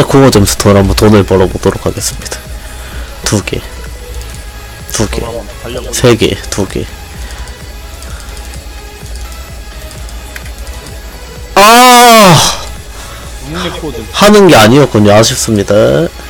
코어 점수 돈 한번 돈을 벌어보도록 하겠습니다. 2개, 2개, 3개, 2개. 아, 하는 게 아니었군요. 아쉽습니다.